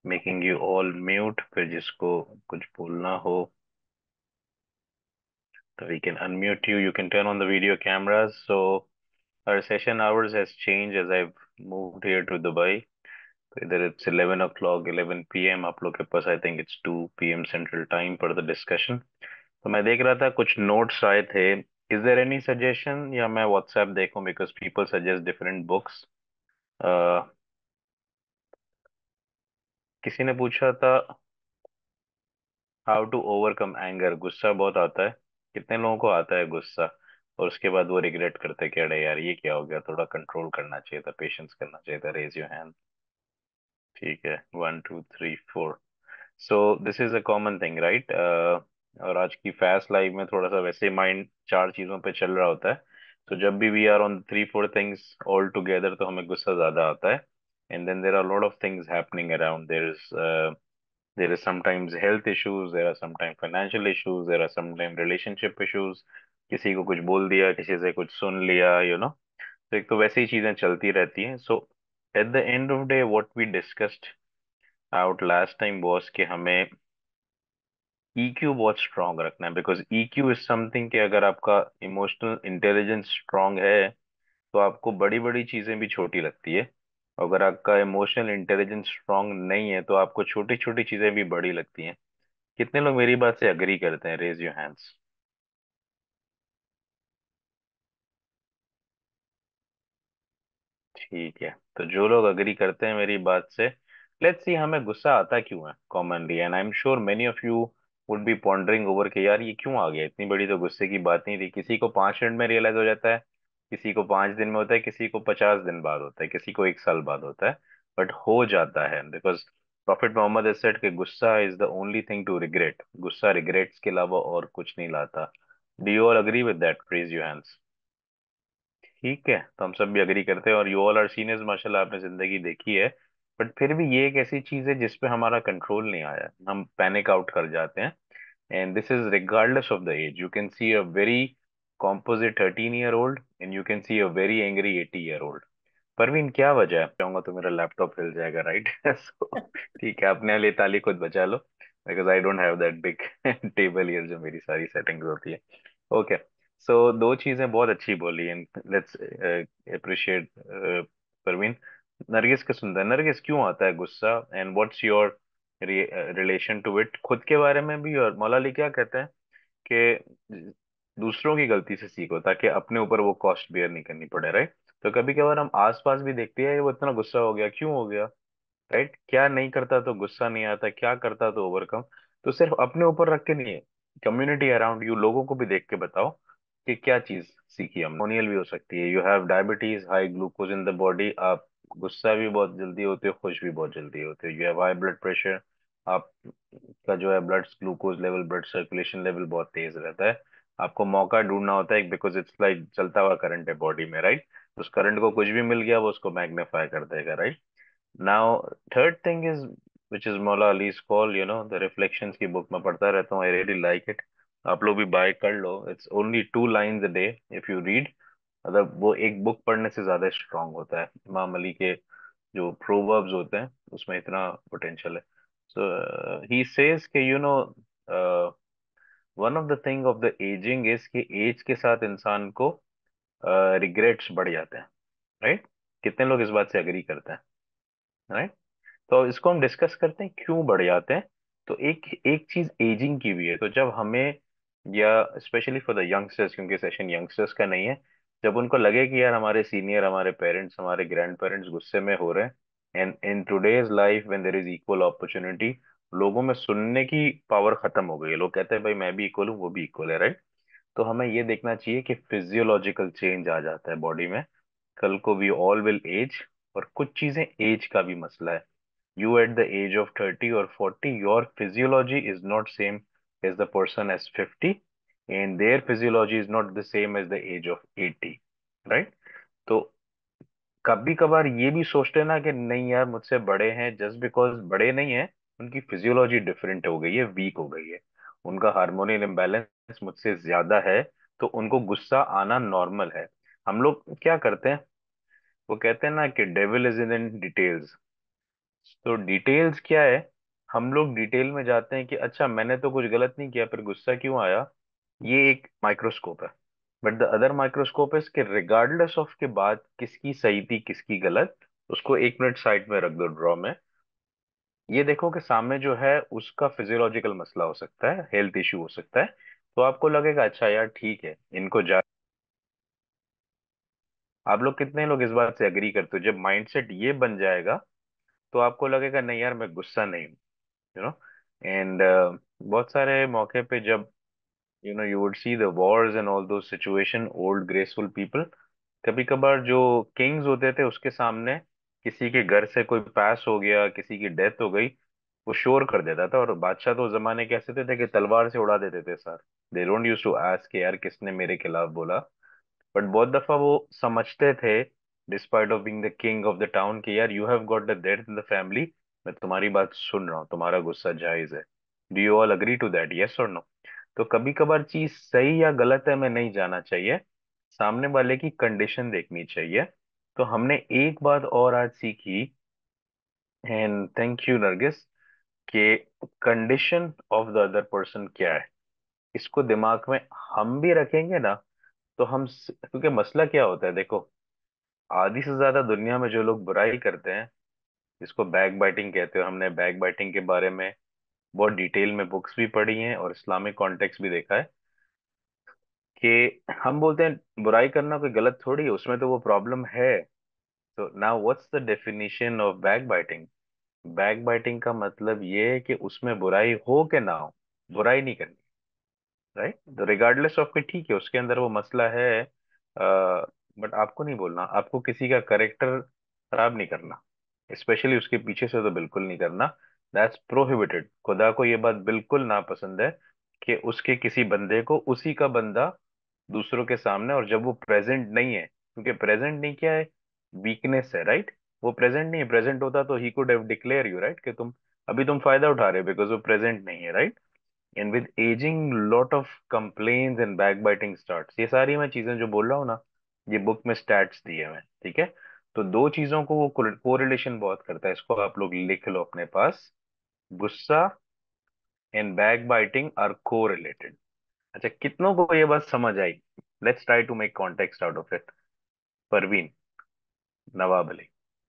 Making you all mute, फिर जिसको कुछ बोलना हो तो we can unmute you. You can turn on the video cameras. So our session hours has changed as I've moved here to Dubai. So either it's 11 o'clock, 11 p.m. आप लोग के पास I think it's 2 p.m. Central Time for the discussion. तो मैं देख रहा था कुछ notes आए थे. Is there any suggestion या मैं WhatsApp देखूं because people suggest different books. uh, किसी ने पूछा था हाउ टू ओवरकम एंगर, गुस्सा बहुत आता है. कितने लोगों को आता है गुस्सा और उसके बाद वो रिग्रेट करते हैं कि अरे यार ये क्या हो गया, थोड़ा कंट्रोल करना चाहिए था, पेशेंस करना चाहिए था. Raise your hand. ठीक है, 1 2 3 4. So this is a common thing right. और आज की फास्ट लाइफ में थोड़ा सा वैसे माइंड चार चीजों पे चल रहा होता है. तो जब भी we are on 3 4 things all together तो हमें गुस्सा ज्यादा आता है. And then there are lot of things happening around. There is sometimes health issues, there are sometimes financial issues, there are sometimes relationship issues. किसी को कुछ बोल दिया, किसी से कुछ सुन लिया, तो एक तो वैसे ही चीजें चलती रहती हैं. So at the end of day what we discussed out last time was कि हमें EQ बहुत स्ट्रांग रखना है. बिकॉज EQ इज समथिंग कि अगर आपका इमोशनल इंटेलिजेंस स्ट्रांग है तो आपको बड़ी बड़ी चीजें भी छोटी लगती है. अगर आपका इमोशनल इंटेलिजेंस स्ट्रांग नहीं है तो आपको छोटी छोटी चीजें भी बड़ी लगती हैं. कितने लोग मेरी बात से अग्री करते हैं? Raise your hands. ठीक है, तो जो लोग अग्री करते हैं मेरी बात से, लेट्स सी हमें गुस्सा आता क्यों है commonly. And I am sure many of you would be pondering over के यार ये क्यों आ गया, इतनी बड़ी तो गुस्से की बात नहीं थी. किसी को 5 मिनट में रियलाइज हो जाता है, किसी को 5 दिन में होता है, किसी को 50 दिन बाद होता है, किसी को 1 साल बाद होता है. बट हो जाता है because prophet Muhammad has said कि गुस्सा is the only thing to regret. गुस्सा रिग्रेट्स के अलावा और कुछ नहीं लाता. Do you all agree with that? Raise your hands. ठीक है, तो हम सब भी अग्री करते हैं. और यू ऑल आर सीनियर्स, माशाल्लाह आपने जिंदगी देखी है. बट फिर भी ये एक ऐसी चीज है जिसपे हमारा कंट्रोल नहीं आया, हम पैनिक आउट कर जाते हैं. And this is regardless of the age. You can see a very composite 13 year old and you can see a very angry 80 year old. Parveen क्या वजह है? चाहूंगा तो मेरा लैपटॉप हिल जाएगा राइट. सो ठीक है, अपने लिए ताली खुद बचा लो. Because I don't have that big table here जो मेरी सारी सेटिंग्स होती है. ओके. सो दो चीजें बहुत अच्छी बोली and let's appreciate Parveen. Nargis का सुनता है, नरगिस क्यों आता है गुस्सा and what's your relation to it, खुद के बारे में भी. और मौला अली क्या कहते हैं कि दूसरों की गलती से सीखो ताकि अपने ऊपर वो कॉस्ट बेयर नहीं करनी पड़े, राइट. तो कभी कभार हम आसपास भी देखते हैं वो इतना गुस्सा हो गया, क्यों हो गया, राइट. क्या नहीं करता तो गुस्सा नहीं आता, क्या करता तो ओवरकम. तो सिर्फ अपने ऊपर रख के नहीं है, कम्युनिटी अराउंड यू, लोगों को भी देख के बताओ कि क्या चीज सीखी हमने. मोनियल भी हो सकती है. You have diabetes, high glucose in the body. आप गुस्सा भी बहुत जल्दी होते हो, खुश भी बहुत जल्दी होते हो. You have high blood pressure. आप का जो है blood glucose level, blood circulation level बहुत तेज रहता है. आपको मौका ढूंढना होता है बिकॉज इट्स लाइक चलता हुआ करंट है बॉडी में, राइट. उस करंट को कुछ भी मिल गया वो उसको मैग्नीफाई कर देगा, right. Now third thing is which is Maula Ali's call, the reflections की बुक में पढ़ता रहता हूँ. I really like it. आप लोग भी बाय कर लो. It's only 2 lines a day if you read. मतलब वो एक बुक पढ़ने से ज्यादा स्ट्रांग होता है. इमाम अली के जो प्रोवर्ब्स होते हैं उसमें इतना पोटेंशियल है. सो ही सेज कि one of the thing of the aging is कि एज के साथ इंसान को रिग्रेट्स बढ़ जाते हैं, राइट. कितने लोग इस बात से अग्री करते हैं, राइट. तो इसको हम डिस्कस करते हैं क्यों बढ़ जाते हैं. तो एक एक चीज एजिंग की भी है. तो जब हमें, या स्पेशली फॉर द यंगस्टर्स, क्योंकि सेशन यंगस्टर्स का नहीं है, जब उनको लगे कि यार हमारे सीनियर, हमारे पेरेंट्स, हमारे ग्रैंड पेरेंट्स गुस्से में हो रहे हैं. And in today's life when there is equal opportunity, लोगों में सुनने की पावर खत्म हो गई है. लोग कहते हैं भाई मैं भी इक्वल हूँ, वो भी इक्वल है, राइट. तो हमें ये देखना चाहिए कि फिजियोलॉजिकल चेंज आ जाता है बॉडी में. कल को वी ऑल विल एज. और कुछ चीजें एज का भी मसला है. You at the age of 30 or 40, your physiology is not same as the person as 50, and their physiology is not the same as the age of 80, right. तो कभी कभार ये भी सोचते हैं ना कि नहीं यार मुझसे बड़े हैं, जस्ट बिकॉज बड़े नहीं है, उनकी फिजियोलॉजी डिफरेंट हो गई है, वीक हो गई है, उनका हार्मोनियल इम्बैलेंस मुझसे ज्यादा है, तो उनको गुस्सा आना नॉर्मल है. हम लोग क्या करते हैं, वो कहते हैं ना कि डेविल इज इन डिटेल्स. तो डिटेल्स क्या है, हम लोग डिटेल में जाते हैं कि अच्छा मैंने तो कुछ गलत नहीं किया, फिर गुस्सा क्यों आया। ये एक माइक्रोस्कोप है। But the other microscope is कि रिगार्डलेस ऑफ के बात किसकी सही थी किसकी गलत, उसको 1 मिनट साइड में रख दो ड्रॉ में। ये देखो कि सामने जो है उसका फिजियोलॉजिकल मसला हो सकता है, हेल्थ इशू हो सकता है। तो आपको लगेगा अच्छा यार ठीक है इनको जा। आप लोग कितने लोग इस बात से एग्री करते हो, जब माइंडसेट ये बन जाएगा तो आपको लगेगा नहीं यार मैं गुस्सा नहीं हूँ, यू नो। एंड बहुत सारे मौके पे जब you would see the wars and all those situation, old graceful people, कभी कभार जो किंग्स होते थे उसके सामने किसी के घर से कोई पास हो गया, किसी की डेथ हो गई, वो शोर कर देता था। और बादशाह तो उस जमाने के ऐसे थे कि तलवार से उड़ा देते थे sir. They don't use to ask यार किसने मेरे खिलाफ बोला। बट बहुत दफा वो समझते थे, despite of being the king of the town, कि यार you have got the death in the family, मैं तुम्हारी बात सुन रहा हूँ, तुम्हारा गुस्सा जायज है। Do you all agree to that, yes और नो। तो कभी कभार चीज सही या गलत है मैं नहीं जाना चाहिए, सामने वाले की कंडीशन देखनी चाहिए। तो हमने एक बात और आज सीखी, एंड थैंक यू नरगिस, कि condition of the other person क्या है, इसको दिमाग में हम भी रखेंगे ना तो क्योंकि मसला क्या होता है देखो, आधी से ज्यादा दुनिया में जो लोग बुराई करते हैं, जिसको बैक बाइटिंग कहते हो, हमने बैक बाइटिंग के बारे में बहुत डिटेल में बुक्स भी पढ़ी हैं और इस्लामिक कॉन्टेक्स्ट भी देखा है, कि हम बोलते हैं बुराई करना कोई गलत थोड़ी है, उसमें तो वो प्रॉब्लम है। तो now what's the definition of backbiting. Backbiting का मतलब ये है कि उसमें बुराई हो कि ना हो, बुराई नहीं करनी, राइट। तो रिगार्डलेस ऑफ के ठीक है उसके अंदर वो मसला है, बट आपको नहीं बोलना, आपको किसी का करेक्टर खराब नहीं करना, स्पेशली उसके पीछे से तो बिल्कुल नहीं करना। That's prohibited. खुदा को ये बात बिल्कुल नापसंद है कि उसके किसी बंदे को उसी का बंदा दूसरों के सामने, और जब वो प्रेजेंट नहीं है, क्योंकि प्रेजेंट नहीं क्या है, वीकनेस है, राइट। वो प्रेजेंट नहीं है, प्रेजेंट होता तो he could have declare you, right, कि तुम अभी तुम फायदा उठा रहे हो बिकॉज वो प्रेजेंट नहीं है, right. And with aging lot of complains and backbiting starts, ये सारी मैं चीजें जो बोल रहा हूँ ना, ये बुक में स्टैट्स दिए हुए हैं, ठीक है। तो दो चीजों को वो कोरिलेशन बहुत करता है, इसको आप लोग लिख लो अपने पास। गुस्सा and backbiting are correlated. अच्छा कितनों को ये बात समझ आई, let's try to make context out of it. Parveen, Nawab Ali,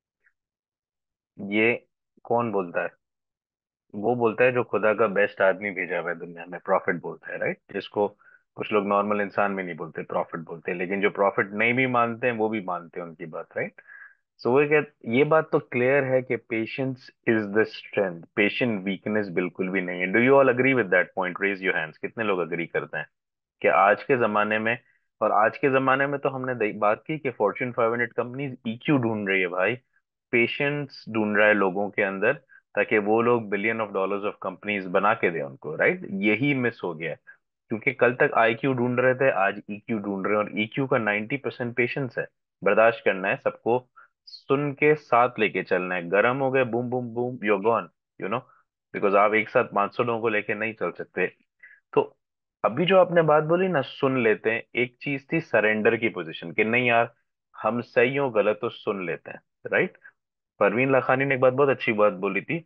ये कौन बोलता है, वो बोलता है जो खुदा का बेस्ट आदमी भेजा हुआ है दुनिया में, प्रॉफिट बोलता है, राइट। जिसको कुछ लोग नॉर्मल इंसान में नहीं बोलते, प्रॉफिट बोलते हैं, लेकिन जो प्रॉफिट नहीं भी मानते हैं वो भी मानते हैं उनकी बात, राइट। सो वो क्या, ये बात तो क्लियर है कि patience is the strength, patient weakness बिल्कुल भी नहीं है। Do you all agree with that point, raise your hands, कितने लोग अग्री करते हैं कि आज के जमाने में, और आज के जमाने में तो हमने बात की कि फॉर्च्यून 500 कंपनीज ईक्यू ढूंढ रही है भाई, पेशेंस ढूंढ रहा है लोगों के अंदर, ताकि वो लोग billion of dollars of companies बना के दें उनको, राइट। यही मिस हो गया है, क्योंकि कल तक आईक्यू ढूंढ रहे थे, आज ईक्यू ढूंढ रहे हैं, और ईक्यू का 90% पेशेंस है, बर्दाश्त करना है सबको, सुन के साथ लेके चलना है, गर्म हो गए boom boom boom you gone, you know, because आप एक साथ 500 लोगों को लेके नहीं चल सकते। तो अभी जो आपने बात बोली ना, सुन लेते हैं, एक चीज थी सरेंडर की पोजीशन, कि नहीं यार हम सही हो गलत हो सुन लेते हैं, राइट। परवीन लाखानी ने एक बात बहुत अच्छी बात बोली थी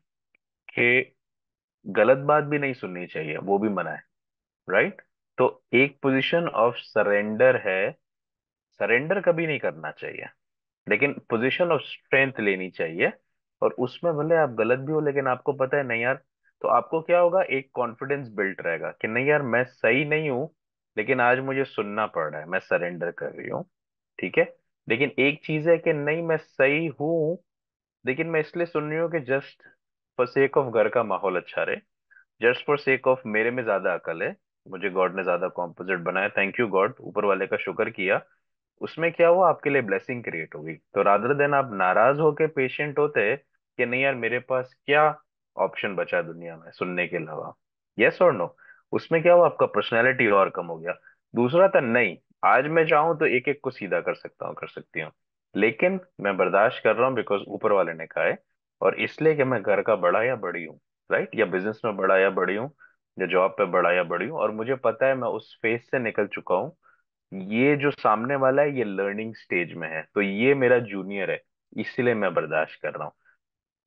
कि गलत बात भी नहीं सुननी चाहिए, वो भी मना है, राइट। तो एक पोजीशन ऑफ सरेंडर है, सरेंडर कभी नहीं करना चाहिए, लेकिन पोजीशन ऑफ स्ट्रेंथ लेनी चाहिए। और उसमें भले आप गलत भी हो, लेकिन आपको पता है नहीं यार, तो आपको क्या होगा, एक कॉन्फिडेंस बिल्ट रहेगा कि नहीं यार मैं सही नहीं हूं, लेकिन आज मुझे सुनना पड़ रहा है, मैं सरेंडर कर रही हूँ, ठीक है। लेकिन एक चीज है कि नहीं मैं सही हूं, लेकिन मैं इसलिए सुन रही हूँ कि जस्ट फॉर सेक ऑफ घर का माहौल अच्छा रहे, जस्ट फॉर सेक ऑफ मेरे में ज्यादा अकल है, मुझे गॉड ने ज्यादा कॉम्पोजिट बनाया, थैंक यू गॉड, ऊपर वाले का शुक्र किया। उसमें क्या हुआ, आपके लिए ब्लेसिंग क्रिएट होगी। तो रादर देन आप नाराज होके पेशेंट होते कि नहीं यार मेरे पास क्या ऑप्शन बचा दुनिया में सुनने के अलावा, यस और नो, उसमें क्या हुआ, आपका पर्सनैलिटी और कम हो गया। दूसरा था नहीं, आज मैं चाहूं तो एक एक को सीधा कर सकता हूँ, कर सकती हूँ, लेकिन मैं बर्दाश्त कर रहा हूँ बिकॉज ऊपर वाले ने कहा है, और इसलिए कि मैं घर का बड़ा या बड़ी हूँ, राइट, या बिजनेस में बड़ा या बड़ी हूँ, या जॉब पे बड़ा या बड़ी हूँ, और मुझे पता है मैं उस फेज से निकल चुका हूँ, ये जो सामने वाला है ये लर्निंग स्टेज में है, तो ये मेरा जूनियर है, इसलिए मैं बर्दाश्त कर रहा हूँ। अब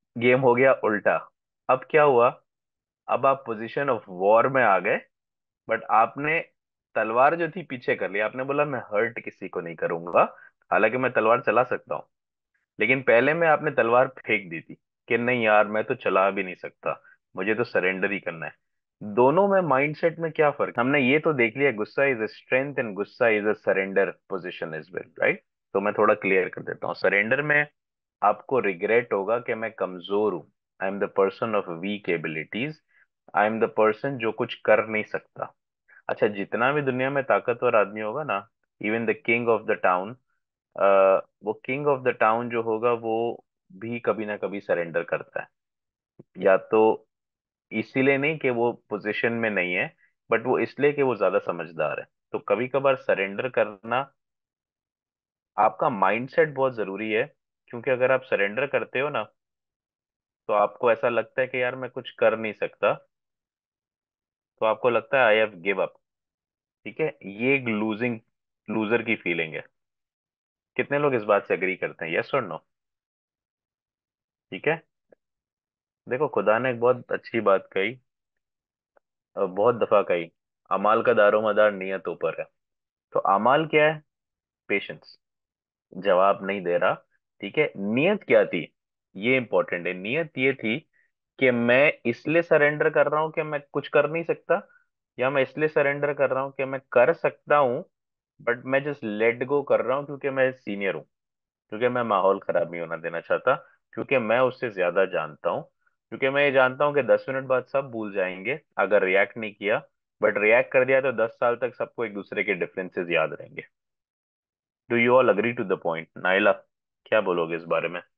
गेम हो गया उल्टा। अब क्या हुआ? अब आप पोजीशन ऑफ वॉर में आ गए, बट आपने तलवार जो थी पीछे कर ली। आपने बोला मैं हर्ट किसी को नहीं करूंगा, हालांकि मैं तलवार चला सकता हूँ, लेकिन पहले में आपने तलवार फेंक दी थी कि नहीं यार मैं तो चला भी नहीं सकता, मुझे तो सरेंडर ही करना है। दोनों में माइंडसेट में क्या फर्क? हमने ये तो देख लिया गुस्सा इज अ स्ट्रेंथ एंड गुस्सा is a surrender position is well, right? तो मैं थोड़ा क्लियर कर देता हूँ। सरेंडर में आपको रिग्रेट होगा कि मैं कमजोर हूं, I am the person of weak abilities, I am the person जो कुछ कर नहीं सकता। अच्छा, जितना भी दुनिया में ताकतवर आदमी होगा ना, even the king of the town, वो किंग ऑफ द टाउन जो होगा वो भी कभी ना कभी सरेंडर करता है। या तो इसीलिए नहीं कि वो पोजीशन में नहीं है, बट वो इसलिए कि वो ज्यादा समझदार है। तो कभी कभार सरेंडर करना, आपका माइंडसेट बहुत जरूरी है। क्योंकि अगर आप सरेंडर करते हो ना, तो आपको ऐसा लगता है कि यार मैं कुछ कर नहीं सकता, तो आपको लगता है आई हैव गिव अप। ठीक है, ये एक लूजिंग, लूजर की फीलिंग है। कितने लोग इस बात से एग्री करते हैं? यस और नो? ठीक है। देखो, खुदा ने एक बहुत अच्छी बात कही, और बहुत दफा कही, अमाल का दारोमदार नियतों पर है। तो अमाल क्या है? पेशेंस। जवाब नहीं दे रहा, ठीक है। नियत क्या थी? ये इंपॉर्टेंट है। नियत ये थी कि मैं इसलिए सरेंडर कर रहा हूं कि मैं कुछ कर नहीं सकता, या मैं इसलिए सरेंडर कर रहा हूं कि मैं कर सकता हूं, बट मैं जस्ट लेट गो कर रहा हूं क्योंकि मैं सीनियर हूं, क्योंकि मैं माहौल खराब नहीं होना देना चाहता, क्योंकि मैं उससे ज्यादा जानता हूँ, क्योंकि मैं ये जानता हूँ कि 10 मिनट बाद सब भूल जाएंगे अगर रिएक्ट नहीं किया, बट रिएक्ट कर दिया तो 10 साल तक सबको एक दूसरे के डिफरेंसेस याद रहेंगे। Do you all agree to the point? Naila, क्या बोलोगे इस बारे में?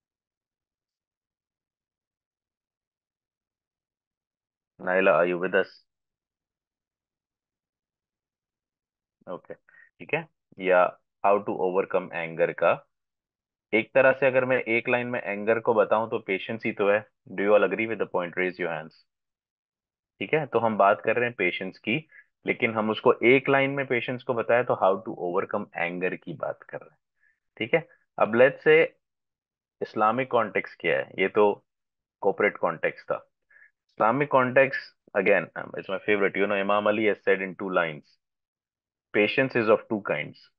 Naila, are you with us? Okay, ठीक है। या हाउ टू ओवरकम एंगर का, एक तरह से अगर मैं एक लाइन में एंगर को बताऊं तो पेशेंस ही तो है। Do you all agree with the point? Raise your hands. ठीक है, तो हम बात कर रहे हैं पेशेंस की, लेकिन हम उसको एक लाइन में पेशेंस को बताया तो हाउ टू ओवरकम एंगर की बात कर रहे हैं। ठीक है। अब लेट्स से इस्लामिक कॉन्टेक्स्ट क्या है, ये तो कॉर्पोरेट कॉन्टेक्स्ट था। Islamic context, again it's my favourite, you know, Imam Ali has said in 2 lines, patience is of 2 kinds.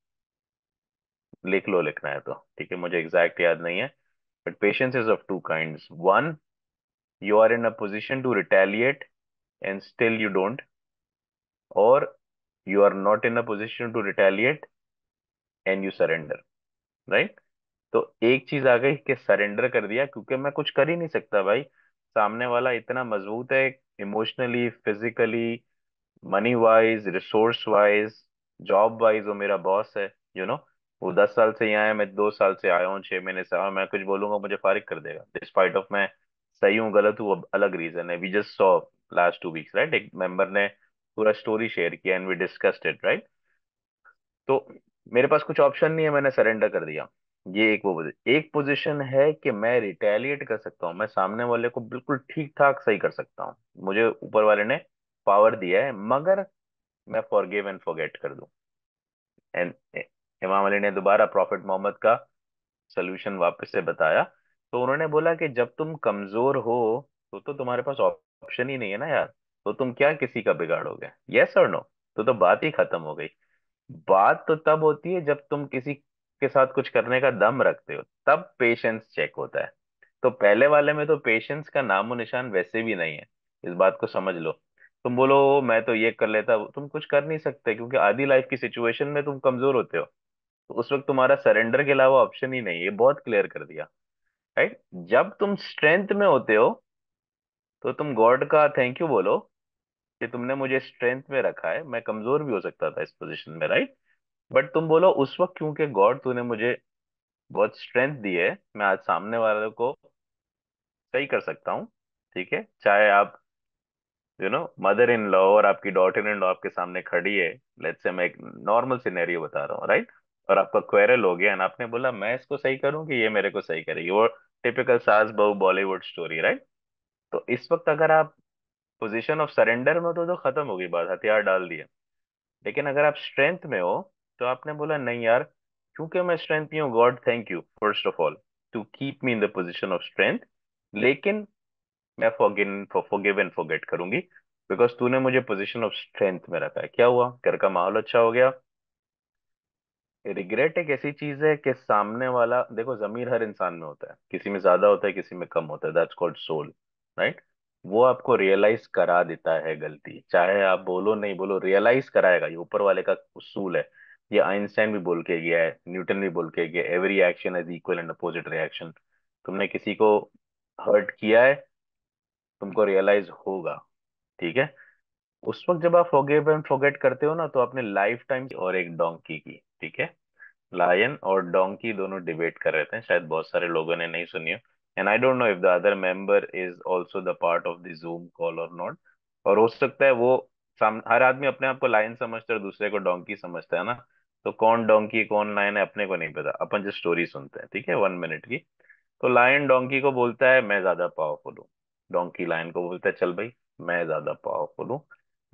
लिख लो, लिखना है तो, ठीक है, मुझे एग्जैक्ट याद नहीं है, but patience is of 2 kinds. One, you are in a position to retaliate and still you don't, or you are not in a position to retaliate and you surrender, right? तो एक चीज आ गई कि surrender कर दिया क्योंकि मैं कुछ कर ही नहीं सकता भाई, सामने वाला इतना मजबूत है, emotionally, physically, money wise, resource wise, job wise वो मेरा बॉस है, यू नो। वो 10 साल से यहाँ है, मैं 2 साल से आया हूँ, 6 महीने से आया हूँ, मैं कुछ बोलूंगा मुझे फारिग कर देगा, डिस्पाइट ऑफ मैं सही हूँ गलत हूँ वो अलग रीजन है। We just saw last 2 weeks, right, एक मेंबर ने पूरा स्टोरी शेयर किया and we discussed it, right? तो मेरे पास कुछ ऑप्शन नहीं है, मैंने सरेंडर कर दिया। ये एक वो एक पोजीशन है कि मैं रिटेलिएट कर सकता हूँ, मैं सामने वाले को बिल्कुल ठीक ठाक सही कर सकता हूँ, मुझे ऊपर वाले ने पावर दिया है, मगर मैं फॉरगिव एंड फॉरगेट कर दूं। एंड इमाम अली ने दोबारा प्रॉफिट मोहम्मद का सोल्यूशन वापस से बताया। तो उन्होंने बोला कि जब तुम कमजोर हो तो तुम्हारे पास ऑप्शन ही नहीं है ना यार, तो तुम क्या किसी का बिगाड़ोगे? यस और नो? तो बात ही खत्म हो गई। बात तो तब होती है जब तुम किसी के साथ कुछ करने का दम रखते हो, तब पेशेंस चेक होता है। तो पहले वाले में तो पेशेंस का नामो निशान वैसे भी नहीं है, इस बात को समझ लो। तुम बोलो मैं तो ये कर लेता, तुम कुछ कर नहीं सकते क्योंकि आधी लाइफ की सिचुएशन में तुम कमजोर होते हो, तो उस वक्त तुम्हारा सरेंडर के अलावा ऑप्शन ही नहीं है। ये बहुत क्लियर कर दिया, राइट? जब तुम स्ट्रेंथ में होते हो तो तुम गॉड का थैंक यू बोलो कि तुमने मुझे स्ट्रेंथ में रखा है, मैं कमजोर भी हो सकता था इस पोजीशन में, राइट? बट तुम बोलो उस वक्त क्योंकि गॉड तूने मुझे बहुत स्ट्रेंथ दी है, मैं आज सामने वाले को सही कर सकता हूँ। ठीक है, चाहे आप मदर इन लॉ और आपकी डॉटर इन लॉ आपके सामने खड़ी है, लेट्स से मैं एक नॉर्मल सिनेरियो बता रहा हूँ, राइट? और आपका क्वेरल हो गया और आपने बोला मैं इसको सही करूँ कि ये मेरे को सही करेगी, वो टिपिकल सास बहू बॉलीवुड स्टोरी, राइट? तो इस वक्त अगर आप पोजीशन ऑफ सरेंडर में हो तो खत्म होगी बात, हथियार डाल दिए। लेकिन अगर आप स्ट्रेंथ में हो तो आपने बोला नहीं यार, क्योंकि मैं स्ट्रेंथ में हूँ, God thank you first of all to keep me in the position of strength, लेकिन मैं फॉरगिव एंड फॉरगेट करूंगी, बिकॉज तूने मुझे पोजीशन ऑफ स्ट्रेंथ में रखा है। क्या हुआ, घर का माहौल अच्छा हो गया। रिग्रेट एक ऐसी चीज है कि सामने वाला, देखो जमीर हर इंसान में होता है, किसी में ज्यादा होता है किसी में कम होता है, दैट्स कॉल्ड सोल, राइट। वो आपको रियलाइज करा देता है गलती, चाहे आप बोलो नहीं बोलो, रियलाइज कराएगा, ये ऊपर वाले का उसूल है। ये आइंस्टाइन भी बोल के गया है, न्यूटन भी बोल के गया, every action is equal and opposite reaction. तुमने किसी को हर्ट किया है, तुमको रियलाइज होगा, ठीक है। उस वक्त जब आप फॉरगिव एंड फॉरगेट करते हो ना, तो आपने लाइफ टाइम और एक डोंकी की, ठीक है। लायन और डोंकी दोनों डिबेट कर रहे थे, शायद बहुत सारे लोगों ने नहीं सुनी हो। And I don't know if the other member is also the part of the Zoom call और नॉट। और हो सकता है वो हर आदमी अपने आप को लायन समझता है और दूसरे को डोंकी समझता है ना। तो कौन डोंकी कौन लायन है अपने को नहीं पता, अपन जो स्टोरी सुनते हैं, ठीक है, 1 मिनट की। तो लायन डोंकी को बोलता है मैं ज्यादा पावरफुल हूँ। डोंकी लायन को बोलता है चल भाई, मैं ज्यादा पावरफुल हूँ।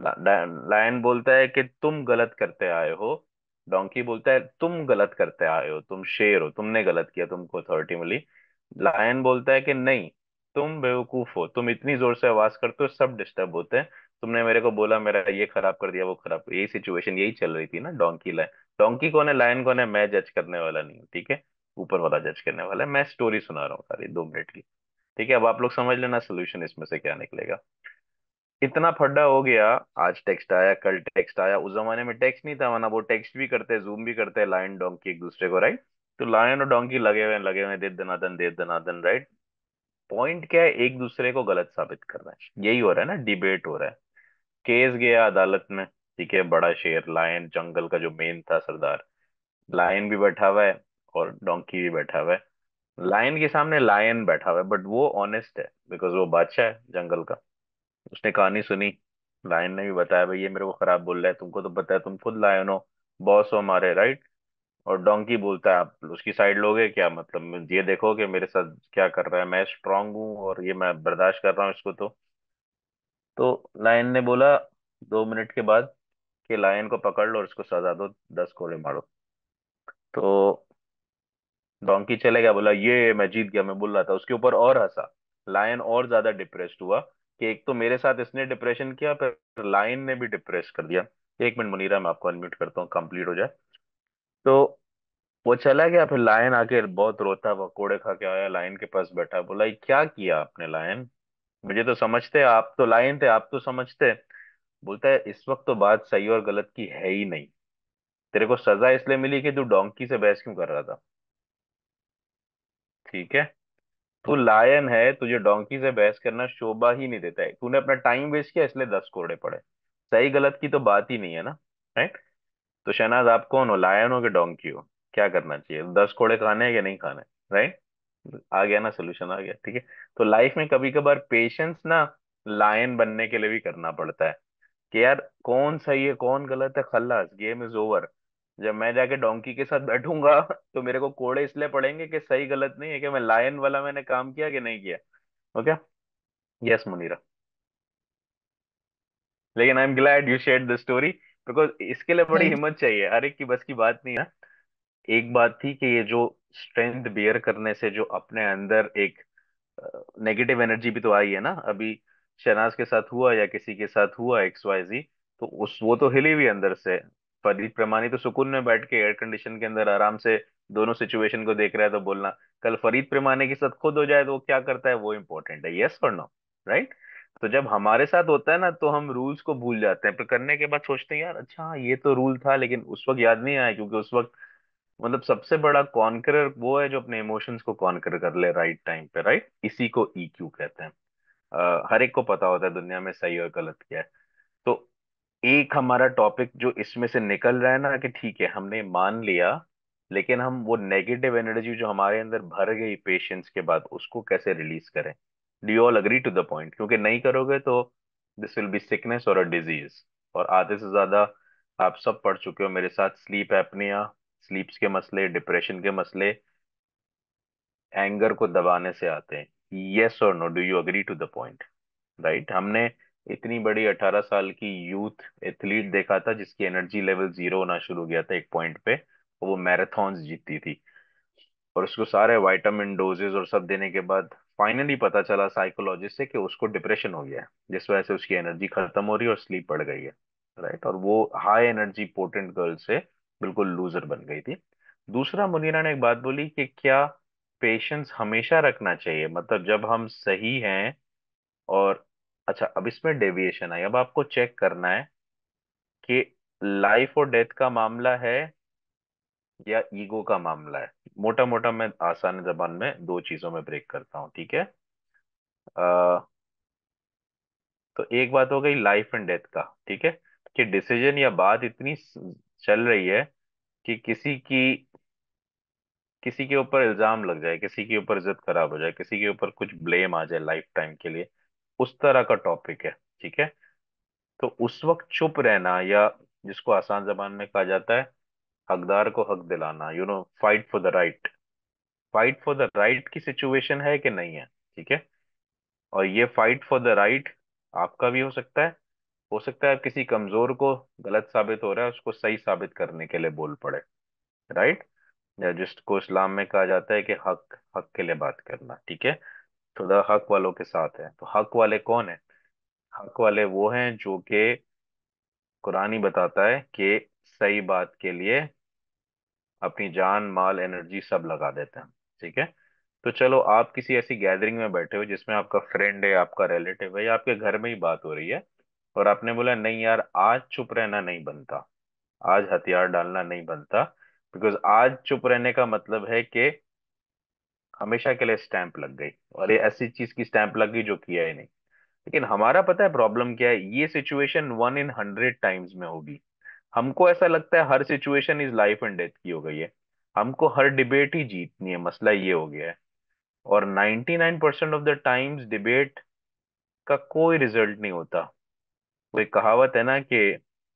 लायन बोलता है कि तुम गलत करते आए हो। डोंकी बोलता है तुम गलत करते आए हो, तुम शेर हो, तुमने गलत किया, तुमको अथॉरिटी मिली। लायन बोलता है कि नहीं, तुम बेवकूफ हो, तुम इतनी जोर से आवाज करते हो सब डिस्टर्ब होते हैं। तुमने मेरे को बोला मेरा ये खराब कर दिया वो खराब, यही सिचुएशन यही चल रही थी ना। डोंकी लायन, डोंकी कौन है लायन कौन है, मैं जज करने वाला नहीं हूँ, ठीक है। ऊपर वाला जज करने वाला है, मैं स्टोरी सुना रहा हूँ सारी 2 मिनट की। ठीक है, अब आप लोग समझ लेना सोल्यूशन इसमें से क्या निकलेगा। इतना फड्डा हो गया, आज टेक्स्ट आया कल टेक्स्ट आया, उस जमाने में टेक्स्ट नहीं था, वरना वो टेक्स्ट भी करते जूम भी करते लायन डोंकी एक दूसरे को, राइट। तो लायन और डोंकी लगे हुए दे दनादन, राइट। पॉइंट क्या है, एक दूसरे को गलत साबित कर रहा है, यही हो रहा है ना, डिबेट हो रहा है। केस गया अदालत में, ठीक है, बड़ा शेर लायन, जंगल का जो मेन था सरदार, लायन भी बैठा हुआ है और डोंकी भी बैठा हुआ है। लायन के सामने लायन बैठा हुआ है, बट वो ऑनेस्ट है बिकॉज वो बादशाह है जंगल का। उसने कहानी सुनी, लायन ने भी बताया भाई ये मेरे को खराब बोल रहा है, तुमको तो पता है, तुम खुद लायन हो, बॉस हो हमारे, राइट। और डोंकी बोलता है आप उसकी साइड लोगे क्या, मतलब ये देखो कि मेरे साथ क्या कर रहा है, मैं स्ट्रांग हूँ और ये मैं बर्दाश्त कर रहा हूँ इसको। तो लायन ने बोला 2 मिनट के बाद कि लायन को पकड़ लो और इसको सजा दो, 10 कोड़े मारो। तो डोंकी चले गया, बोला ये मैं जीत गया, मैं बोल रहा था, उसके ऊपर और हंसा। लायन और ज्यादा डिप्रेस्ड हुआ कि एक तो मेरे साथ इसने डिप्रेशन किया, फिर लायन ने भी डिप्रेस कर दिया। 1 मिनट मुनीरा, मैं आपको अनम्यूट करता हूँ, कंप्लीट हो जाए। तो वो चला गया, फिर लायन आके बहुत रोता हुआ कोड़े खा के आया, लायन के पास बैठा, बोला ये क्या किया आपने लायन, मुझे तो समझते, आप तो लायन थे, आप तो समझते। बोलता है इस वक्त तो बात सही और गलत की है ही नहीं, तेरे को सजा इसलिए मिली कि तू डोंकी से बहस क्यों कर रहा था, ठीक है। तू लायन है, तुझे डोंकी से बहस करना शोभा ही नहीं देता है, तूने अपना टाइम वेस्ट किया इसलिए 10 कोड़े पड़े। सही गलत की तो बात ही नहीं है ना, राइट। तो शहनाज आप कौन हो, लायन हो कि डोंकी हो, क्या करना चाहिए, 10 कोड़े खाने हैं कि नहीं खाने, राइट। आ गया ना सोल्यूशन, आ गया, ठीक है। तो लाइफ में कभी कभार पेशेंस ना लायन बनने के लिए भी करना पड़ता है, कि यार कौन सही है कौन गलत है, खल्लास गेम इज ओवर। जब मैं जाके डोंकी के साथ बैठूंगा तो मेरे को कोड़े इसलिए पड़ेंगे कि सही गलत नहीं है, कि मैं लायन वाला मैंने काम किया कि नहीं किया। Okay, yes Munira. लेकिन I am glad you shared the story, because इसके लिए बड़ी थैंक हिम्मत चाहिए, हर एक की बस की बात नहीं है। एक बात थी कि ये जो स्ट्रेंथ बियर करने से जो अपने अंदर एक नेगेटिव एनर्जी भी तो आई है ना अभी, शहनाज के साथ हुआ या किसी के साथ हुआ XYZ, तो उस वो तो हिली हुई अंदर से। फरीद प्रमाणी तो सुकून में बैठ के एयर कंडीशन के अंदर आराम से दोनों सिचुएशन को देख रहा है, तो बोलना कल फरीद प्रमाणी के साथ खुद हो जाए तो वो क्या करता है, वो इंपॉर्टेंट है, यस और नो, राइट। तो जब हमारे साथ होता है ना, तो हम रूल्स को भूल जाते हैं, पर करने के बाद सोचते हैं यार अच्छा हाँ, ये तो रूल था, लेकिन उस वक्त याद नहीं आया, क्योंकि उस वक्त मतलब सबसे बड़ा कॉन्करर वो है जो अपने इमोशंस को कॉन्कर कर ले राइट टाइम पे, राइट, इसी को EQ कहते हैं। हर एक को पता होता है दुनिया में सही और गलत क्या है। तो एक हमारा टॉपिक जो इसमें से निकल रहा है ना, कि ठीक है हमने मान लिया, लेकिन हम वो नेगेटिव एनर्जी जो हमारे अंदर भर गई पेशेंस के बाद, उसको कैसे रिलीज करें। Do you all agree to the point, क्योंकि नहीं करोगे तो दिस विल बी सिकनेस और अ डिजीज। और आधे से ज्यादा आप सब पढ़ चुके हो मेरे साथ, स्लीप एपनिया, स्लीप्स के मसले, डिप्रेशन के मसले, एंगर को दबाने से आते हैं। यस और no, do you agree to the point, right. हमने इतनी बड़ी 18 साल की यूथ एथलीट देखा था जिसकी एनर्जी लेवल जीरो होना शुरू हो गया था एक पॉइंट पे, और वो मैराथन्स जीतती थी, और उसको सारे विटामिन डोजेस और सब देने के बाद फाइनली पता चला साइकोलॉजिस्ट से कि उसको डिप्रेशन हो गया है, जिस वजह से उसकी एनर्जी खत्म हो रही है और स्लीप पड़ गई है। राइट, और वो हाई एनर्जी पोटेंट गर्ल से बिल्कुल लूजर बन गई थी। दूसरा, मुनीरा ने एक बात बोली कि क्या पेशेंस हमेशा रखना चाहिए, मतलब जब हम सही हैं और, अच्छा अब इसमें डेविएशन है, अब आपको चेक करना है कि लाइफ और डेथ का मामला है या ईगो का मामला है। मोटा मोटा मैं आसान जबान में दो चीजों में ब्रेक करता हूँ, ठीक है। तो एक बात हो गई लाइफ एंड डेथ का, ठीक है, कि डिसीजन या बात इतनी चल रही है कि किसी के ऊपर इल्जाम लग जाए, किसी के ऊपर इज्जत खराब हो जाए, किसी के ऊपर कुछ ब्लेम आ जाए लाइफ टाइम के लिए, उस तरह का टॉपिक है, ठीक है। तो उस वक्त चुप रहना, या जिसको आसान जबान में कहा जाता है हकदार को हक दिलाना, fight for the right, fight for the right की सिचुएशन है कि नहीं है, ठीक है। और ये फाइट फॉर द राइट आपका भी हो सकता है किसी कमजोर को गलत साबित हो रहा है उसको सही साबित करने के लिए बोल पड़े। राइट, या जिसको इस्लाम में कहा जाता है कि हक हक के लिए बात करना, ठीक है। खुदा हक वालों के साथ है। तो हक वाले कौन है? हक वाले वो हैं जो कि कुरान ही बताता है कि सही बात के लिए अपनी जान माल एनर्जी सब लगा देते हैं, ठीक है। तो चलो आप किसी ऐसी गैदरिंग में बैठे हो जिसमें आपका फ्रेंड है, आपका रिलेटिव है, या आपके घर में ही बात हो रही है, और आपने बोला नहीं यार आज चुप रहना नहीं बनता, आज हथियार डालना नहीं बनता, बिकॉज आज चुप रहने का मतलब है कि हमेशा के लिए स्टैंप लग गई, और ये ऐसी चीज की स्टैंप लग गई जो किया ही नहीं। लेकिन हमारा पता है प्रॉब्लम क्या है, ये सिचुएशन 1 in 100 टाइम्स में होगी। हमको ऐसा लगता है हर situation is life and death की हो गई है, हमको हर डिबेट ही जीतनी है, मसला ये हो गया है। और 99% ऑफ द टाइम्स डिबेट का कोई रिजल्ट नहीं होता। कोई कहावत है ना कि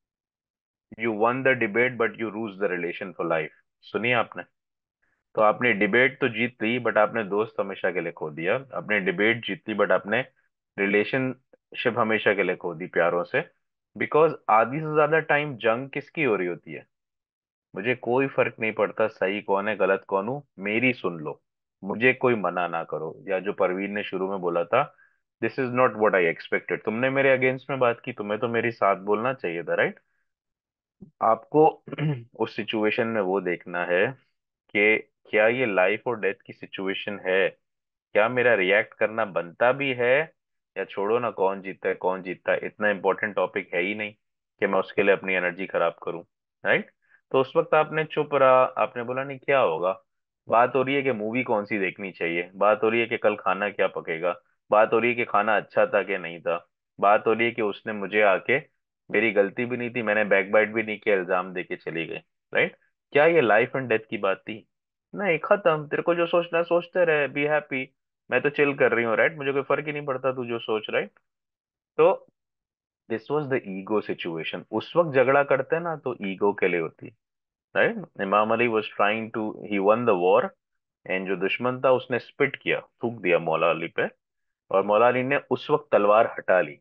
you won the debate but you lose the relation for life, सुनिए आपने। तो आपने डिबेट तो जीत ली बट आपने दोस्त हमेशा के लिए खो दिया, आपने डिबेट जीत ली बट आपने रिलेशनशिप हमेशा के लिए खो दी प्यारों से। बिकॉज आधी से ज्यादा टाइम जंग किसकी हो रही होती है? मुझे कोई फर्क नहीं पड़ता सही कौन है गलत कौन हूं, मेरी सुन लो, मुझे कोई मना ना करो, या जो परवीन ने शुरू में बोला था, this is not what I expected, तुमने मेरे अगेंस्ट में बात की, तुम्हें तो मेरी साथ बोलना चाहिए था, राइट। आपको उस सिचुएशन में वो देखना है कि क्या ये लाइफ और डेथ की सिचुएशन है, क्या मेरा रिएक्ट करना बनता भी है, या छोड़ो ना कौन जीतता है कौन जीतता है, इतना इंपॉर्टेंट टॉपिक है ही नहीं कि मैं उसके लिए अपनी एनर्जी खराब करूं। राइट। तो उस वक्त आपने चुप रहा, आपने बोला नहीं क्या होगा, बात हो रही है कि मूवी कौन सी देखनी चाहिए, बात हो रही है कि कल खाना क्या पकेगा, बात हो रही है कि खाना अच्छा था कि नहीं था, बात हो रही है कि उसने मुझे आके, मेरी गलती भी नहीं थी, मैंने बैक बाइट भी नहीं किया, इल्जाम दे के चली गई। राइट। क्या ये लाइफ एंड डेथ की बात थी? नहीं, खत्म, तेरे को जो सोचना है सोचते रहे, बी हैप्पी, मैं तो चिल कर रही हूँ, राइट, मुझे कोई फर्क ही नहीं पड़ता तू जो सोच, राइट। तो this was the ego situation. उस वक्त झगड़ा करते हैं ना तो ईगो के लिए होती, right. Imam Ali was trying to, he won the war, and जो दुश्मन था उसने स्पिट किया, थूक दिया मौला अली पे, और मौला अली ने उस वक्त तलवार हटा ली,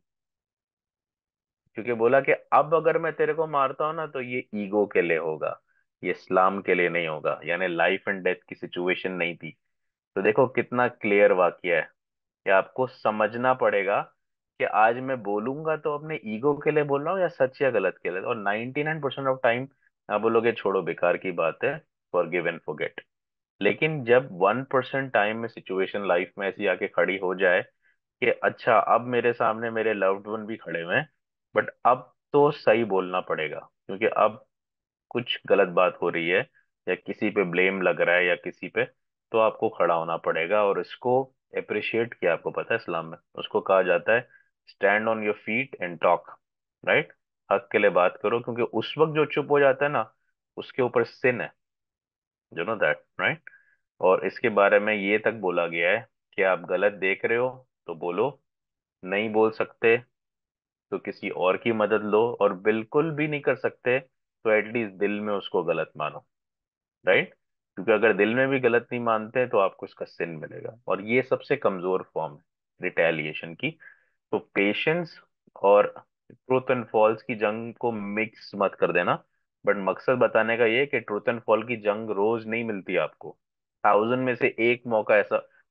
क्योंकि बोला कि अब अगर मैं तेरे को मारता हूं ना तो ये ईगो के लिए होगा, ये इस्लाम के लिए नहीं होगा, यानी लाइफ एंड डेथ की सिचुएशन नहीं थी। तो देखो कितना क्लियर वाकया है कि आपको समझना पड़ेगा कि आज मैं बोलूंगा तो अपने ईगो के लिए बोल रहा हूँ या सच या गलत के लिए। और 99% ऑफ टाइम आप बोलोगे छोड़ो बेकार की बात है, फॉरगिव एंड फॉरगेट। लेकिन जब 1% टाइम में सिचुएशन लाइफ में ऐसी आके खड़ी हो जाए कि अच्छा अब मेरे सामने मेरे लव्ड वन भी खड़े हुए हैं, बट अब तो सही बोलना पड़ेगा, क्योंकि अब कुछ गलत बात हो रही है, या किसी पे ब्लेम लग रहा है या किसी पे, तो आपको खड़ा होना पड़ेगा। और इसको अप्रिशिएट किया, आपको पता है इस्लाम में उसको कहा जाता है stand on your feet and talk, right. हक के लिए बात करो, क्योंकि उस वक्त जो चुप हो जाता है ना उसके ऊपर सिन है, यू नो दैट, राइट। और इसके बारे में ये तक बोला गया है कि आप गलत देख रहे हो तो बोलो, नहीं बोल सकते तो किसी और की मदद लो, और बिल्कुल भी नहीं कर सकते तो एटलीस्ट दिल में उसको गलत मानो, राइट। क्योंकि अगर दिल में भी गलत नहीं मानते तो आपको इसका सिन मिलेगा, और ये सबसे कमजोर फॉर्म है रिटेलिएशन की। तो पेशेंस और ट्रूथ एंड फॉल्स की जंग को मिक्स मत कर देना। बट मकसद बताने का ये है कि ट्रूथ एंड फॉल की जंग रोज नहीं मिलती आपको, 1000 में से एक मौका ऐसा,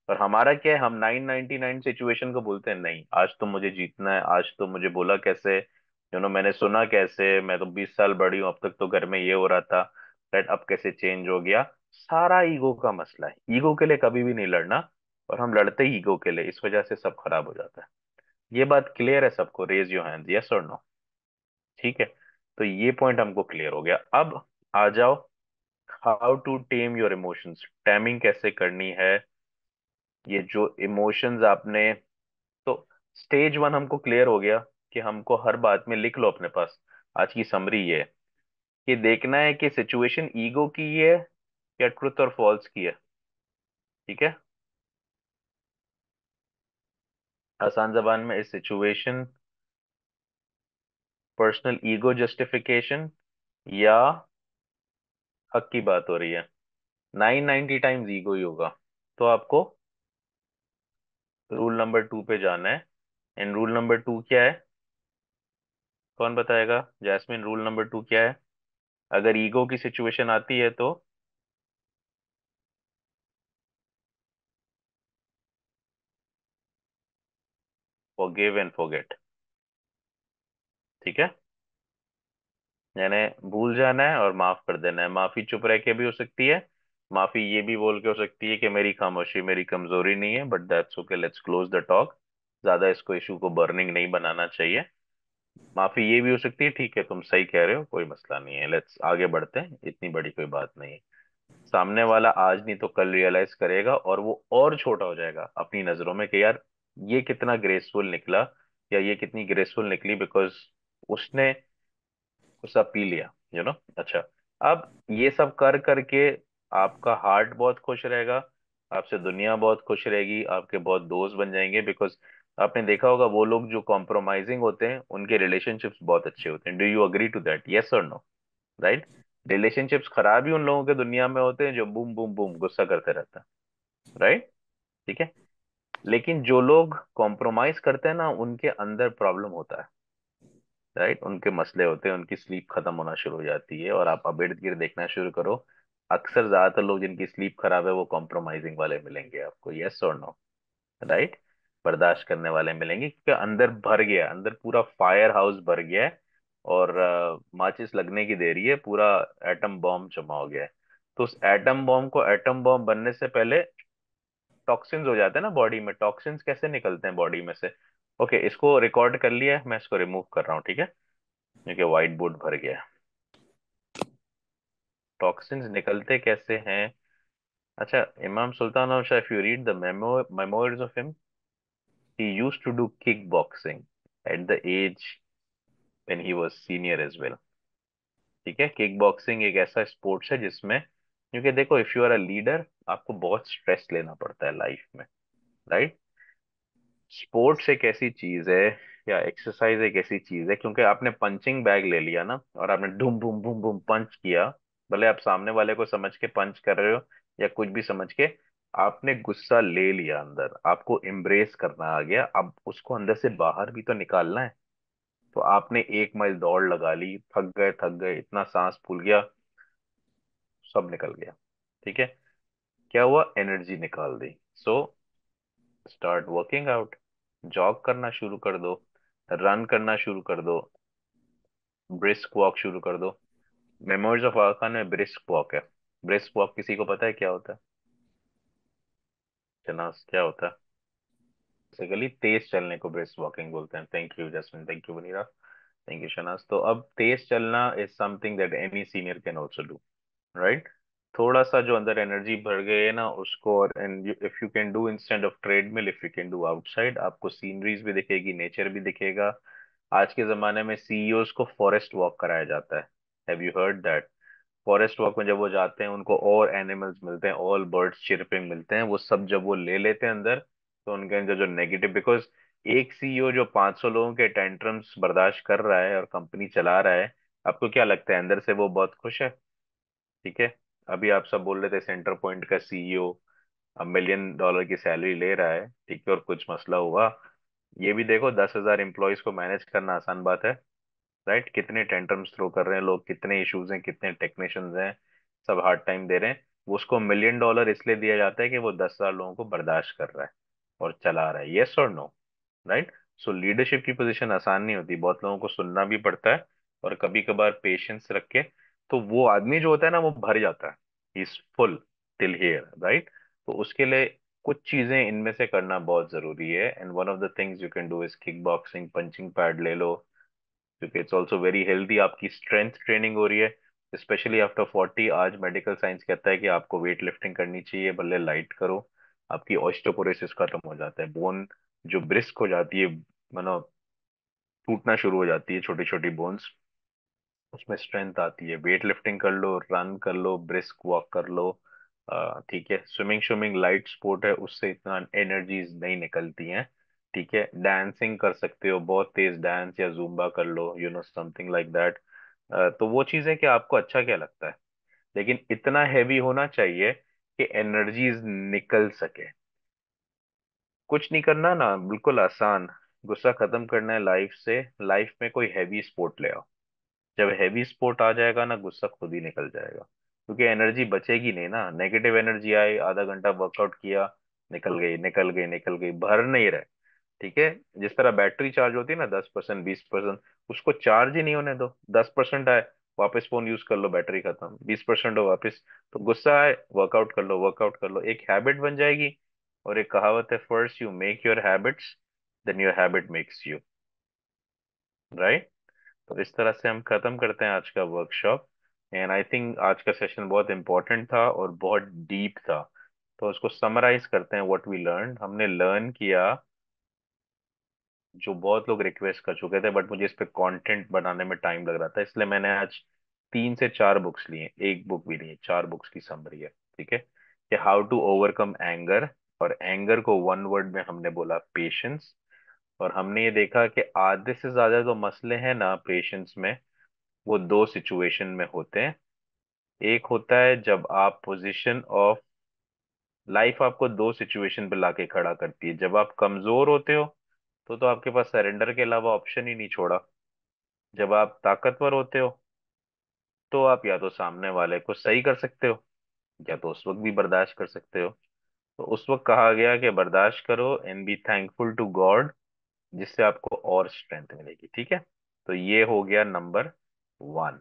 और हमारा क्या है, हम 999 सिचुएशन को बोलते हैं नहीं, आज तो मुझे जीतना है, आज तो मुझे बोला कैसे, मैंने सुना कैसे, मैं तो 20 साल बड़ी हूँ, अब तक तो घर में ये हो रहा था, राइट, अब कैसे चेंज हो गया। सारा ईगो का मसला है, ईगो के लिए कभी भी नहीं लड़ना। और हम लड़ते ही ईगो के लिए, इस वजह से सब खराब हो जाता है। ये बात क्लियर है सबको? रेज योर हैंड, यस और नो। ठीक है, तो ये पॉइंट हमको क्लियर हो गया। अब आ जाओ, how to tame your emotions, taming कैसे करनी है। ये जो इमोशंस आपने, तो स्टेज वन हमको क्लियर हो गया कि हमको हर बात में लिख लो अपने पास। आज की समरी ये है कि देखना है कि सिचुएशन ईगो की है या ट्रुथ और फॉल्स की है। ठीक है, आसान जबान में, इस सिचुएशन पर्सनल ईगो जस्टिफिकेशन या हक की बात हो रही है। 990 टाइम्स ईगो ही होगा। तो आपको रूल नंबर 2 पे जाना है। एंड रूल नंबर 2 क्या है? कौन बताएगा? जैस्मिन, रूल नंबर 2 क्या है? अगर ईगो की सिचुएशन आती है तो फॉरगिव एंड फॉरगेट। ठीक है, यानी भूल जाना है और माफ कर देना है। माफी चुप रह के भी हो सकती है, माफी ये भी बोल के हो सकती है कि मेरी खामोशी मेरी कमजोरी नहीं है, but that's okay, let's close the talk. ज्यादा इसको इशू को बर्निंग नहीं बनाना चाहिए। माफी ये भी हो सकती है, ठीक है तुम सही कह रहे हो, कोई मसला नहीं है, लेट्स आगे बढ़ते हैं, इतनी बड़ी कोई बात नहीं है। सामने वाला आज नहीं तो कल रियलाइज करेगा, और वो और छोटा हो जाएगा अपनी नजरों में कि यार ये कितना ग्रेसफुल निकला, या ये कितनी ग्रेसफुल निकली, बिकॉज उसने गुस्सा पी लिया, अच्छा। अब ये सब कर करके आपका हार्ट बहुत खुश रहेगा, आपसे दुनिया बहुत खुश रहेगी, आपके बहुत दोस्त बन जाएंगे, बिकॉज आपने देखा होगा वो लोग जो कॉम्प्रोमाइजिंग होते हैं उनके रिलेशनशिप्स बहुत अच्छे होते हैं। Do you agree to that, yes और नो? राइट, रिलेशनशिप्स खराब ही उन लोगों के दुनिया में होते हैं जो बूम बूम बूम गुस्सा करते रहते हैं। राइट, ठीक है। लेकिन जो लोग कॉम्प्रोमाइज करते हैं ना, उनके अंदर प्रॉब्लम होता है, राइट, उनके मसले होते हैं, उनकी स्लीप खत्म होना शुरू हो जाती है। और आप अब इर्द गिर्द देखना शुरू करो, अक्सर ज्यादातर लोग जिनकी स्लीप खराब है वो कॉम्प्रोमाइजिंग वाले मिलेंगे आपको, यस और नो? राइट, बर्दाश्त करने वाले मिलेंगे, क्योंकि अंदर भर गया, अंदर पूरा फायर हाउस भर गया है, और माचिस लगने की देरी है, पूरा एटम बॉम्ब जमा हो गया है। तो उस एटम बॉम्ब को, एटम बॉम्ब बनने से पहले टॉक्सिन्स हो जाते हैं ना बॉडी में। टॉक्सिन्स कैसे निकलते हैं बॉडी में से? ओके, इसको रिकॉर्ड कर लिया है, मैं इसको रिमूव कर रहा हूँ, ठीक है, क्योंकि व्हाइट बोर्ड भर गया है। टॉक्सिन्स निकलते कैसे हैं? अच्छा, Imam Sultan of Shah, if you read the memoirs of him, he used to do kickboxing at the age when he was senior as well। ठीक है, किक बॉक्सिंग एक ऐसा स्पोर्ट्स है जिसमें, क्योंकि देखो, if you are a leader आपको बहुत स्ट्रेस लेना पड़ता है लाइफ में, राइट। स्पोर्ट्स एक ऐसी चीज है, या एक्सरसाइज एक ऐसी चीज है, क्योंकि आपने पंचिंग बैग ले लिया ना, और आपने धूम बूम बूम बूम पंच किया, भले आप सामने वाले को समझ के पंच कर रहे हो या कुछ भी समझ के, आपने गुस्सा ले लिया अंदर, आपको एम्ब्रेस करना आ गया, अब उसको अंदर से बाहर भी तो निकालना है। तो आपने 1 माइल दौड़ लगा ली, थक गए, इतना सांस फूल गया, सब निकल गया। ठीक है, क्या हुआ? एनर्जी निकाल दी। So start working out, jog करना शुरू कर दो, रन करना शुरू कर दो, ब्रिस्क वॉक शुरू कर दो। मेमोरीज ऑफ आगा खान में ब्रिस्क वॉक है। ब्रिस्क वॉक किसी को पता है क्या होता है? जनास, क्या होता है? बेसिकली तेज चलने को ब्रिस्क वॉकिंग बोलते हैं। Thank you Jasmin, thank you Vanira, thank you Shanaz. तो अब तेज चलना is something that any senior can also do, right. थोड़ा सा जो अंदर एनर्जी भर गई है ना उसको, और and if you can do instead of treadmill, if you can do outside, आपको सीनरीज भी दिखेगी, नेचर भी दिखेगा। आज के जमाने में सीईओज को फॉरेस्ट वॉक कराया जाता है। Have you heard that? Forest walk में जब वो जाते हैं उनको और एनिमल्स मिलते हैं, ऑल बर्ड्स चिरपिंग मिलते हैं, वो सब जब वो ले लेते हैं अंदर, तो उनके अंदर जो नेगेटिव, बिकॉज एक सीईओ जो 500 लोगों के टेंट्रम्स बर्दाश्त कर रहा है और कंपनी चला रहा है, आपको क्या लगता है अंदर से वो बहुत खुश है? ठीक है, अभी आप सब बोल रहे थे सेंटर पॉइंट का सीईओ अब $1 मिलियन की सैलरी ले रहा है, ठीक है, और कुछ मसला हुआ, ये भी देखो 10,000 एम्प्लॉयज को मैनेज करना आसान बात है, राइट। कितने टेंट्रम्स थ्रो कर रहे हैं लोग, कितने इश्यूज हैं, कितने टेक्नीशियंस हैं, सब हार्ड टाइम दे रहे हैं। वो उसको $1 million इसलिए दिया जाता है कि वो 10,000 लोगों को बर्दाश्त कर रहा है और चला रहा है। यस और नो? राइट। सो लीडरशिप की पोजीशन आसान नहीं होती, बहुत लोगों को सुनना भी पड़ता है, और कभी कभार पेशेंस रख के। तो वो आदमी जो होता है ना, वो भर जाता है, is full till here, right. तो उसके लिए कुछ चीजें इनमें से करना बहुत जरूरी है, and one of the things you can do is kick boxing, punching pad ले लो, क्योंकि इट्स ऑल्सो वेरी हेल्दी, आपकी स्ट्रेंथ ट्रेनिंग हो रही है। स्पेशली आफ्टर 40, आज मेडिकल साइंस कहता है कि आपको वेट लिफ्टिंग करनी चाहिए, भले लाइट करो। आपकी ऑस्टियोपोरोसिस खत्म हो जाता है, बोन जो ब्रिस्क हो जाती है, मतलब टूटना शुरू हो जाती है, छोटी छोटी बोन्स, उसमें स्ट्रेंथ आती है। वेट लिफ्टिंग कर लो, रन कर लो, ब्रिस्क वॉक कर लो। ठीक है, स्विमिंग, स्विमिंग लाइट स्पोर्ट है, उससे इतना एनर्जीज नहीं निकलती हैं। ठीक है, डांसिंग कर सकते हो, बहुत तेज डांस या जूम्बा कर लो, समथिंग लाइक दैट। तो वो चीज है कि आपको अच्छा क्या लगता है, लेकिन इतना हैवी होना चाहिए कि एनर्जीज निकल सके। कुछ नहीं करना ना, बिल्कुल आसान, गुस्सा खत्म करना है लाइफ से, लाइफ में कोई हैवी स्पोर्ट ले आओ। जब हैवी स्पोर्ट आ जाएगा ना, गुस्सा खुद ही निकल जाएगा, क्योंकि एनर्जी बचेगी नहीं ना। नेगेटिव एनर्जी आई, आधा घंटा वर्कआउट किया, निकल गई निकल गई निकल गई, भर नहीं रहे। ठीक है, जिस तरह बैटरी चार्ज होती है ना, 10%, 20%, उसको चार्ज ही नहीं होने दो। 10% आए, वापस फोन यूज कर लो, बैटरी खत्म। 20% हो वापस। तो गुस्सा आए, वर्कआउट कर लो, वर्कआउट कर लो, एक हैबिट बन जाएगी। और एक कहावत है, first you make your habits, then your habit makes you, right. तो इस तरह से हम खत्म करते हैं आज का वर्कशॉप। एंड आई थिंक आज का सेशन बहुत इंपॉर्टेंट था और बहुत डीप था। तो उसको समराइज करते हैं, व्हाट वी लर्न। हमने लर्न किया, जो बहुत लोग रिक्वेस्ट कर चुके थे, बट मुझे इस पे कंटेंट बनाने में टाइम लग रहा था, इसलिए मैंने आज 3 से 4 बुक्स लिए, एक बुक भी नहीं है, 4 बुक्स की समरी है। ठीक है, कि हाउ टू ओवरकम एंगर, और एंगर को वन वर्ड में हमने बोला पेशेंस। और हमने ये देखा कि आधे से ज्यादा जो मसले हैं ना पेशेंस में, वो 2 सिचुएशन में होते हैं। एक होता है जब आप पोजीशन ऑफ लाइफ, आपको 2 सिचुएशन पे लाके खड़ा करती है। जब आप कमजोर होते हो, तो आपके पास सरेंडर के अलावा ऑप्शन ही नहीं छोड़ा। जब आप ताकतवर होते हो, तो आप या तो सामने वाले को सही कर सकते हो, या तो उस वक्त भी बर्दाश्त कर सकते हो। तो उस वक्त कहा गया कि बर्दाश्त करो and be thankful to God, जिससे आपको और स्ट्रेंथ मिलेगी। ठीक है, तो ये हो गया नंबर 1।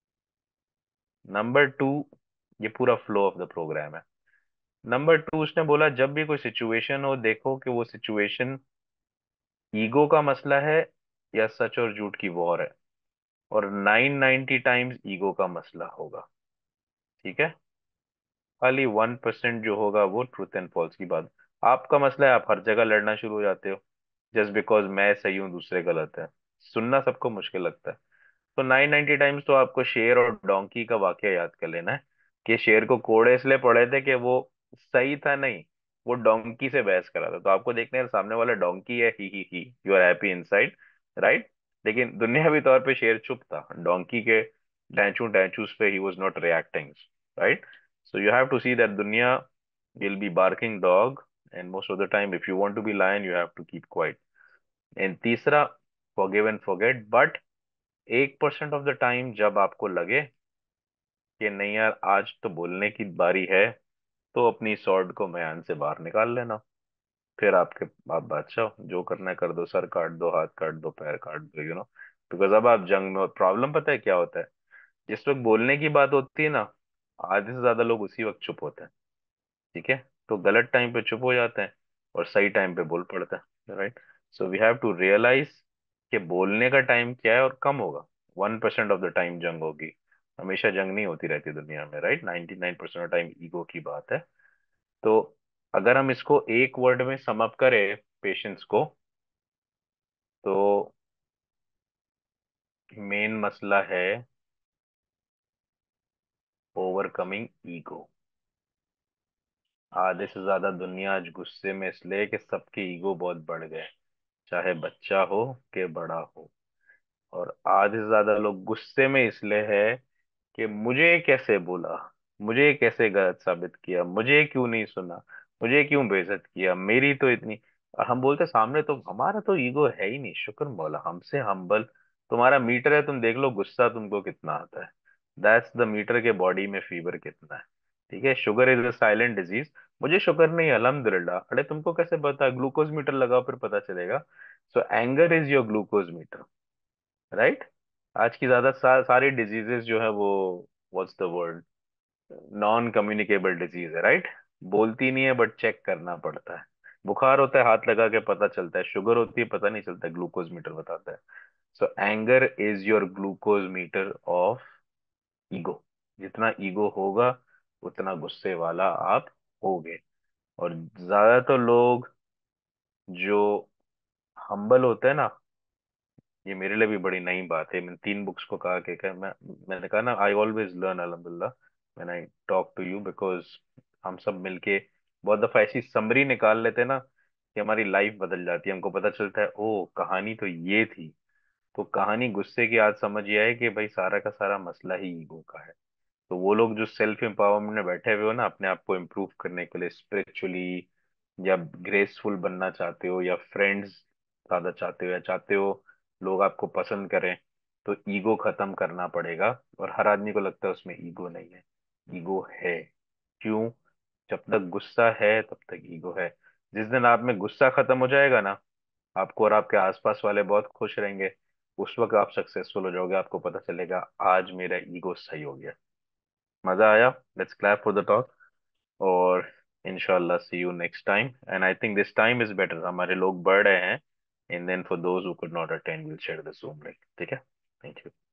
नंबर 2, ये पूरा फ्लो ऑफ द प्रोग्राम है। नंबर 2, उसने बोला जब भी कोई सिचुएशन हो, देखो कि वो सिचुएशन ईगो का मसला है या सच और झूठ की वॉर है। और 990 टाइम्स ईगो का मसला होगा। ठीक है, खाली 1% जो होगा वो ट्रूथ एंड फॉल्स की बात। आपका मसला है, आप हर जगह लड़ना शुरू हो जाते हो, जस्ट बिकॉज मैं सही हूँ दूसरे गलत है। सुनना सबको मुश्किल लगता है। तो 990 टाइम्स तो आपको शेर और डोंकी का वाकया याद कर लेना है, कि शेर को कोड़े इसलिए पड़े थे कि वो सही था नहीं, वो डोंकी से बहस कर रहा था। तो आपको देखने हैं, सामने वाला डोंकी है, he you are happy inside, right. लेकिन दुनियावी तौर पे शेर चुप था, डोंकी के डैंचू डैंचूस पे he was not reacting, right. So you have to see that दुनिया will be barking dog, and most of the time if you want to be lion you have to keep quiet. And तीसरा, forgive and forget. But 1% of the time जब आपको लगे कि नहीं यार, आज तो बोलने की बारी है, तो अपनी सॉर्ड को म्यान से बाहर निकाल लेना। फिर आपके आप बादशाह हो, जो करना है कर दो, सर काट दो, हाथ काट दो, पैर काट दो, बिकॉज अब आप जंग में। प्रॉब्लम पता है क्या होता है, जिस वक्त बोलने की बात होती है ना, आधे से ज्यादा लोग उसी वक्त चुप होते हैं। ठीक है, तो गलत टाइम पे चुप हो जाते हैं और सही टाइम पे बोल पड़ते हैं, right. So we have to realize कि बोलने का टाइम क्या है और कम होगा। 1% ऑफ द टाइम जंग होगी, हमेशा जंग नहीं होती रहती दुनिया में, राइट। 99% ऑफ टाइम ईगो की बात है। तो अगर हम इसको एक वर्ड में सम अप करें, पेशेंस को, तो मेन मसला है ओवरकमिंग ईगो। आधे से ज्यादा दुनिया आज गुस्से में इसलिए कि सबके ईगो बहुत बढ़ गए, चाहे बच्चा हो कि बड़ा हो। और आधे से ज्यादा लोग गुस्से में इसलिए है कि मुझे कैसे बोला, मुझे कैसे गलत साबित किया, मुझे क्यों नहीं सुना, मुझे क्यों बेइज्जत किया, मेरी तो इतनी। और हम बोलते सामने, तो हमारा तो ईगो है ही नहीं, शुक्र मौला हमसे हम्बल। तुम्हारा मीटर है, तुम देख लो गुस्सा तुमको कितना आता है, दैट्स द मीटर के बॉडी में फीवर कितना है। ठीक है, sugar is a silent disease. मुझे शुगर नहीं, अल्हम्दुलिल्लाह। अरे तुमको कैसे पता? ग्लूकोज मीटर लगाओ फिर पता चलेगा। So anger is your glucose meter, right. आज की ज्यादा सारी डिजीजेस जो है वो, what's the word, non communicable disease है, राइट। बोलती नहीं है बट चेक करना पड़ता है। बुखार होता है हाथ लगा के पता चलता है, शुगर होती है पता नहीं चलता, ग्लूकोज मीटर बताता है। So anger is your glucose meter of ego. जितना ईगो होगा उतना गुस्से वाला आप होगे। और ज्यादातर लोग जो हम्बल होते हैं ना, ये मेरे लिए भी बड़ी नई बात है। मैंने 3 बुक्स को कहा कि मैंने कहा ना, आई ऑलवेज लर्न अल्हम्दुलिल्लाह when I talk to you, because हम सब मिलके बहुत दफा ऐसी समरी निकाल लेते हैं ना कि हमारी लाइफ बदल जाती है। हमको पता चलता है ओ कहानी तो ये थी। तो कहानी गुस्से की आज समझ ये है कि भाई सारा का सारा मसला ही ईगो का है। तो वो लोग जो सेल्फ एम्पावरमेंट में बैठे हुए हो ना, अपने आप को इम्प्रूव करने के लिए स्पिरिचुअली, या ग्रेसफुल बनना चाहते हो, या फ्रेंड्स ज्यादा चाहते हो, या चाहते हो लोग आपको पसंद करें, तो ईगो खत्म करना पड़ेगा। और हर आदमी को लगता है उसमें ईगो नहीं है। ईगो है। क्यों? जब तक गुस्सा है तब तक ईगो है। जिस दिन आप में गुस्सा खत्म हो जाएगा ना, आपको और आपके आसपास वाले बहुत खुश रहेंगे। उस वक्त आप सक्सेसफुल हो जाओगे, आपको पता चलेगा आज मेरा ईगो सही हो गया। मजा आया। Let's clap for the talk. और इंशाल्लाह see you next time, and I think this time is better, हमारे लोग बढ़ रहे हैं। And then for those who could not attend, will share the Zoom link. ठीक है। Thank you.